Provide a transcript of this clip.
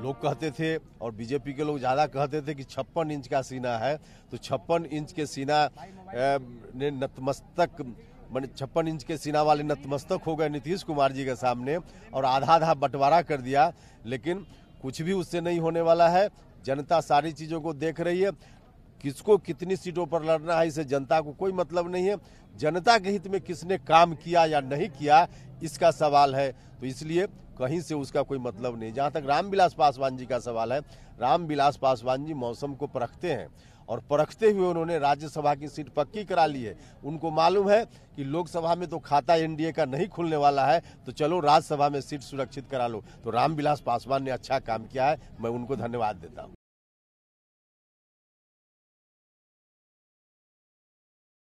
लोग कहते थे और बीजेपी के लोग ज़्यादा कहते थे कि 56 इंच का सीना है, तो 56 इंच के सीना ने नतमस्तक 56 इंच के सीना वाले नतमस्तक हो गए नीतीश कुमार जी के सामने और आधा आधा बंटवारा कर दिया। लेकिन कुछ भी उससे नहीं होने वाला है। जनता सारी चीज़ों को देख रही है। किसको कितनी सीटों पर लड़ना है इससे जनता को कोई मतलब नहीं है। जनता के हित में किसने काम किया या नहीं किया इसका सवाल है, तो इसलिए कहीं से उसका कोई मतलब नहीं। जहाँ तक रामविलास पासवान जी का सवाल है, रामविलास पासवान जी मौसम को परखते हैं और परखते हुए उन्होंने राज्यसभा की सीट पक्की करा ली है। उनको मालूम है कि लोकसभा में तो खाता एनडीए का नहीं खुलने वाला है, तो चलो राज्यसभा में सीट सुरक्षित करा लो। तो रामविलास पासवान ने अच्छा काम किया है, मैं उनको धन्यवाद देता हूँ।